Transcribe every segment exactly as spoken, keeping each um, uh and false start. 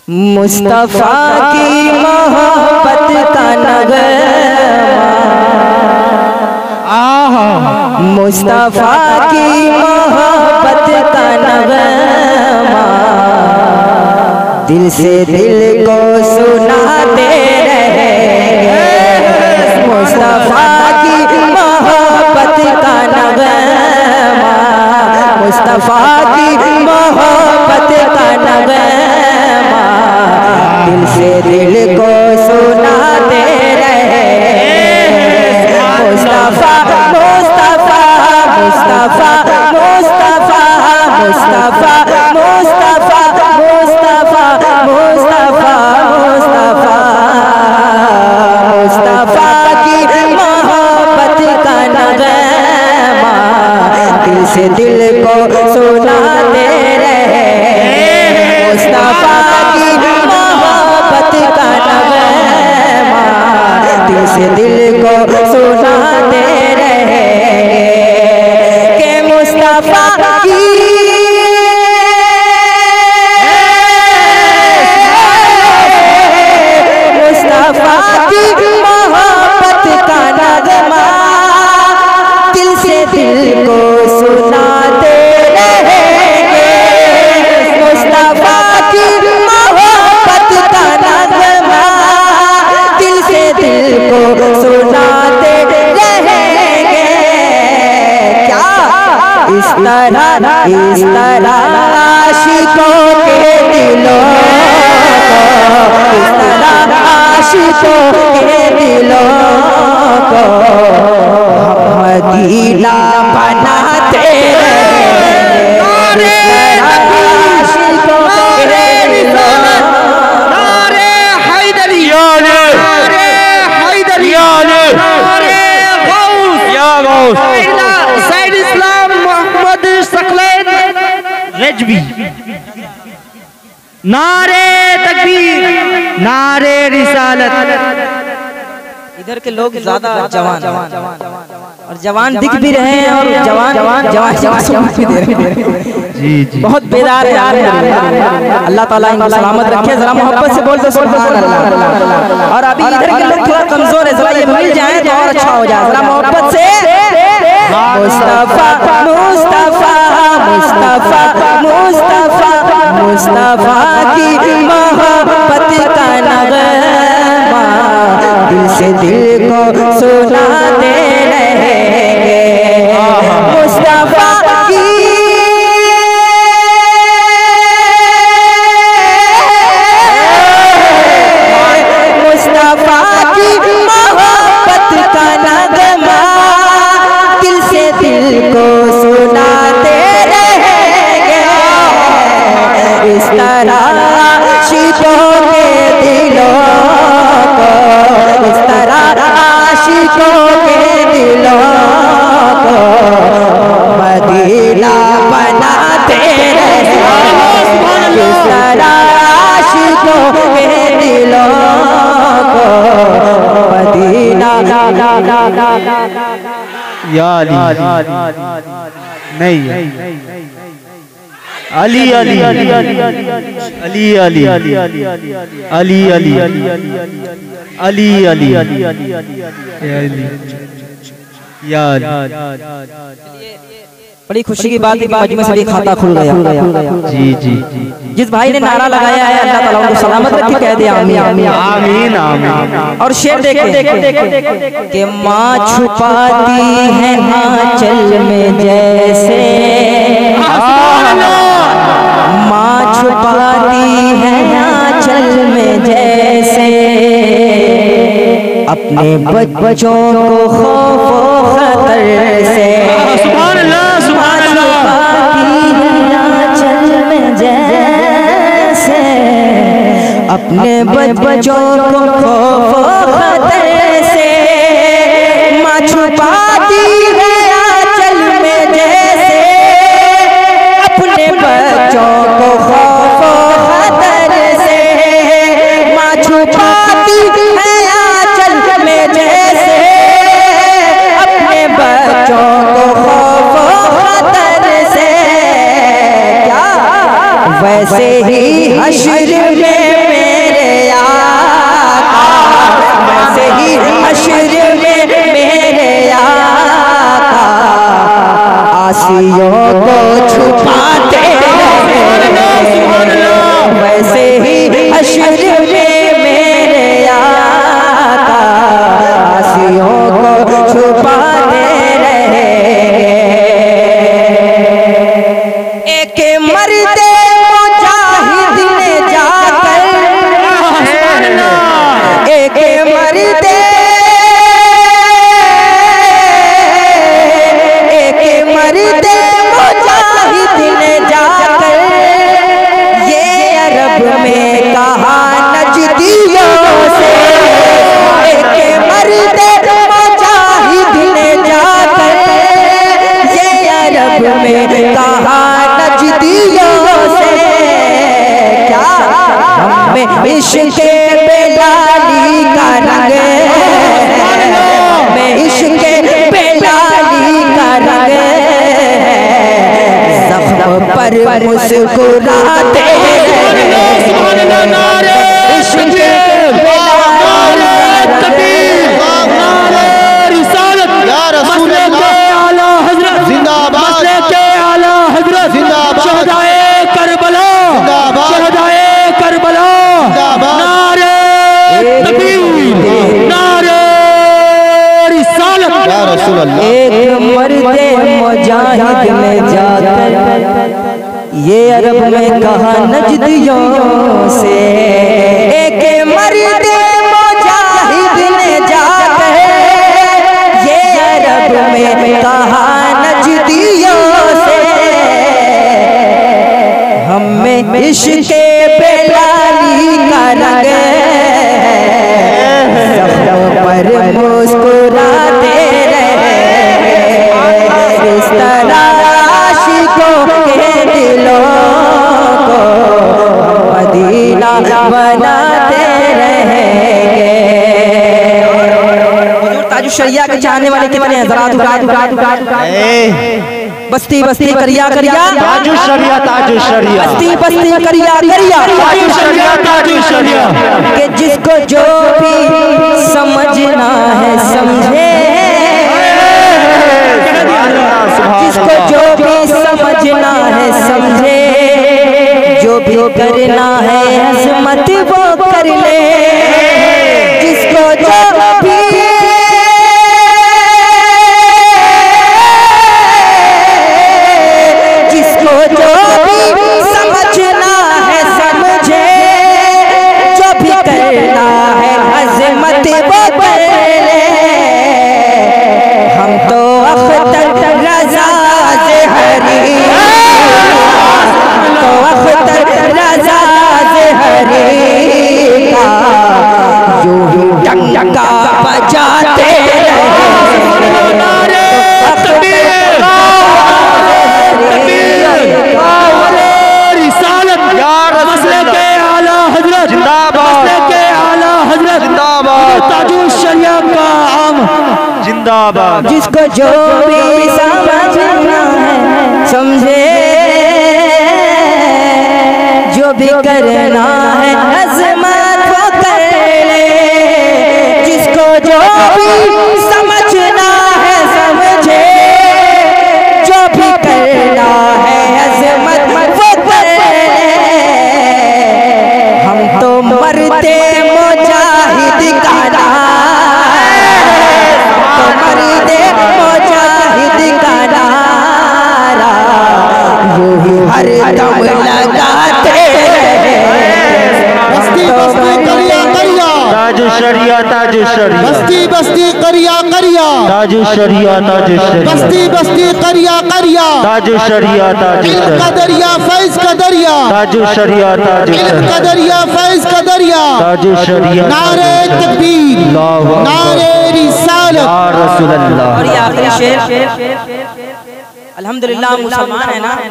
मुस्तफा की मोहब्बत का नगमा, मुस्तफा की मोहब्बत का नगमा, दिल से दिल को सुनाते रहेंगे। मुस्तफा की मोहब्बत का नगमा, मुस्तफा की मोहब्बत का नगमा, दिल से दिल को सुनाते रहेंगे। मुस्तफा मुस्तफा मुस्तफा मुस्तफा मुस्तफा मुस्तफा मुस्तफा मुस्तफा मुस्तफा मुस्तफा की मोहब्बत का नगमा, दिल से दिल को सुनाते रहे। मुस्तफा की मोहब्बत का नगमा, दिल से दिल को सुनाते रहे। के मुस्तफा की मुस्तफा की मोहब्बत का नगमा, दिल से दिल को सुनाते रहेंगे। मुस्तफा की मोहब्बत का नगमा, दिल से दिल को सुनाते रहेंगे। क्या इस तरह इस तरह आशिकों के दिलों को, इस तरह आशिकों के दिलों को मदीना बनाते रहेंगे। आशिकों के दिलों नारे हैदरी, नारे हैदरी, नारे गौस, या गौस, सैयद इस्लाम मोहम्मद सकलैन रजवी। नारे तकबीर, नारे रिसालत। इधर के लोग ज्यादा जवान और जवान दिख भी रहे हैं और जवान जवान जवान जवान भी दे रहे हैं। जी जी, बहुत बेदार है। अल्लाह ताला इनको सलामत रखे। जरा मोहब्बत से बोल दो सुभान अल्लाह। और अभी इधर के लोग थोड़ा कमजोर है, जरा ये मिल जाए तो और अच्छा हो जाए। जरा मोहब्बत से मुस्तफा मुस्तफा मुस्तफा मुस्तफा मुस्तफा की मोहब्बत का नगमा, दिल से दिल को सुनाते रहेंगे। मुस्तफा की मुस्तफा की मोहब्बत का नगमा, दिल से दिल को सुनाते रहेंगे। इस तरह आशिकों के दिलों को, इस तरह आशिकों के दिलों को मदीना बनाते रहेंगे। इस तरह आशिकों के दिलों को मदीना या अली नहीं अली अली अली अली अली अली अली अली अली अली या बड़ी खुशी की बात है कि मजमे से भी खाता खुल गया। जी जी, जिस भाई ने नारा लगाया है अल्लाह ताला उनको सलामत रखे, कह दे आमीन आमीन आमीन। और शेर देखे कि माँ छुपाती है आंचल में जैसे, माँ छुपाती है आंचल में जैसे, अपने बच्चों को खौफ खतर से। सुभान अल्लाह, सुभान अल्लाह। आंचल में जैसे, अपने बच्चों को खौफ खतर से, माँ छुपाती है आंचल में जैसे, अपने बच्चों को खौफ खतर से, माँ छुपाती है आंचल में जैसे, अपने बच्चों को खौफ खतर से। क्या वैसे ही हश्र में आसियों को छुपाते वैसे ही हश्र में मेरे आका आसियों को छुपाते रहे। एक मर्दे मुजाहिद ने जाकर एक मर्दे एक मर्दे मुजाहिद ने जाकर ये अरब में कहा नजदियों से। एक मर्दे मुजाहिद ने जाकर ये अरब में कहा नजदियों से क्या हमें इश्क़ बेलाली का रंग में इश्क़ बेलाली का रंग ज़ख्म पर मुस्कुराते इश्क़ एक मर्दे मुजाहिद ने जाकर ये अरब में कहा नजदियों से। एक मर्दे मुजाहिद ने जाकर ये अरब में कहा नजदियों से हमें इश्क़ बेलाली का रंग पर मुस्कुराते रहे। इस तरह आशिकों के दिलों को मदीना बनाते रहेंगे। ताजुश शरिया के चाहने वाले कितने हैं? बस्ती बस्ती करिया करिया ताजुश शरिया ताजुश शरिया बस्ती बस्ती करिया करिया ताजुश शरिया ताजुश शरिया कि जिसको जो भी समझना है समझे जिसको जो भी समझना है समझे जो भी करना है अज़मत वो कर ले। जिसको जो भी जिसको जो भी समझना है समझे जो भी करना है अज़मत वो कर ले। हम तो अख्तर रज़ा ज़हरी तो अख्तर रज़ा ज़हरी का यूं ही डंका बजाते जिंदाबाद। जिसको जो भी समझना है समझे जो भी करना है अज़मत वो कर ले। जिसको जो भी समझना है समझे जो भी करना है अज़मत वो कर ले। हम तो मरते मुजाहिद का मर्दे मुजाहिद का नारा यूं ही हर दम लगाते बस्ती बस्ती करिया करिया ताजुश शरिया ताजुश शरिया बस्ती बस्ती करिया करिया ताजुश शरिया ताजुश शरिया बस्ती बस्ती करिया करिया ताजुश शरिया ताजुश इल्म का दरिया फैज़ का दरिया ताजुश शरिया ताजुश इल्म का दरिया फैज़ का दरिया ताजुश शरिया नारे तकबीर नारे रिसालत या रसूल अल्लाह। और ये आखिरी शेर अल्हम्दुलिल्लाह मुसलमान है ना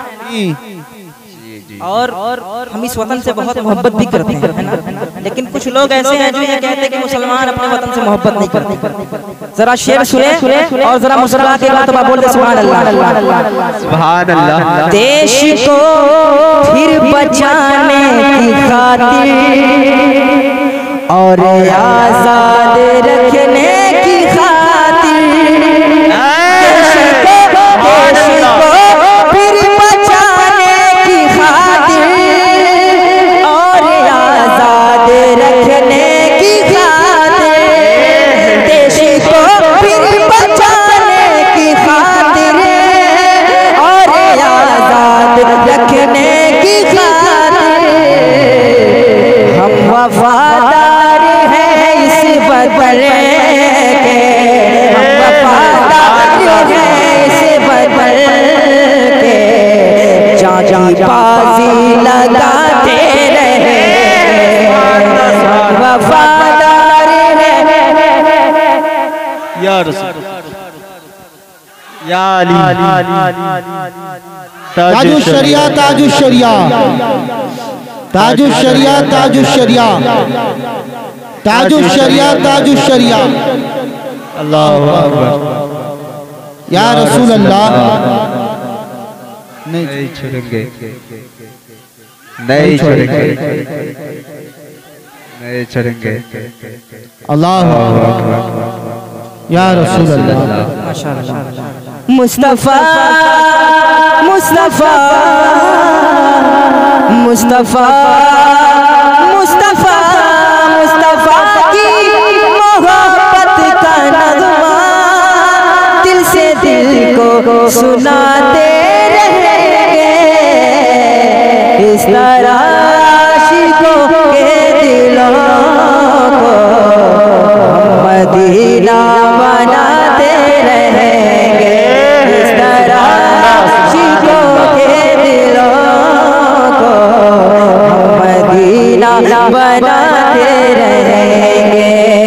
और हम इस वतन से बहुत मोहब्बत भी करते हैं है ना। लेकिन कुछ लोग ऐसे हैं जो ये कहते हैं कि मुसलमान अपने वतन से मोहब्बत नहीं करते। जरा शेर सुने और जरा मुस्कुरा के मर्तबा बोल दे सुभान अल्लाह सुभान अल्लाह। देश को फिर बचाने की खातिर और आजाद रखने की खातिर देश को वफादार है इस बदर के, हम वफादार है इस बदर के, जान बाजी लगाते रहे वफादार है। या रसूल या अली ताजुश शरिया ताजुश शरिया ताजुश शरिया ताजुश शरिया ताजुश शरिया ताजुश शरिया। अल्लाहु अकबर। या रसूल अल्लाह नहीं छोड़ेंगे, नहीं छोड़ेंगे, नहीं छोड़ेंगे। अल्लाह या रसूल अल्लाह। मुस्तफा मुस्तफा मुस्तफा मुस्तफा मुस्तफा की मोहब्बत का नगमा दिल से दिल को सुनाते रहेंगे, इस तरह आशिकों के दिलों को मदीना बनाते रहेंगे, इस तरह आशिकों के दिलों को मदीना बनाते रहेंगे।